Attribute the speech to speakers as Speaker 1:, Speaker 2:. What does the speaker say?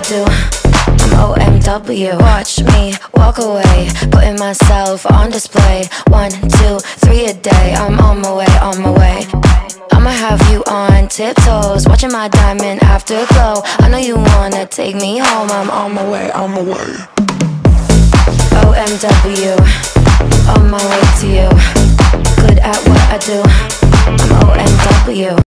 Speaker 1: do. I'm OMW. Watch me walk away, putting myself on display. 1, 2, 3 a day. I'm on my way, on my way. I'ma have you on tiptoes, watching my diamond afterglow. I know you wanna take me home. I'm on my way, on my way. OMW, on my way to you. Good at what I do. I'm OMW.